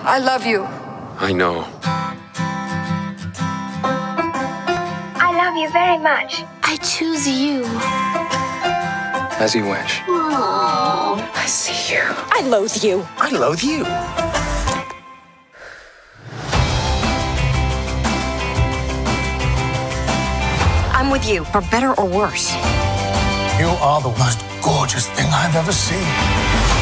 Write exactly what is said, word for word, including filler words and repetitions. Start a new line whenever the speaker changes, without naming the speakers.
I love you.
I know.
I love you very much.
I choose you.
As you wish.
Aww.
I see you.
I loathe you.
I loathe you.
I'm with you, for better or worse.
You are the most gorgeous thing I've ever seen.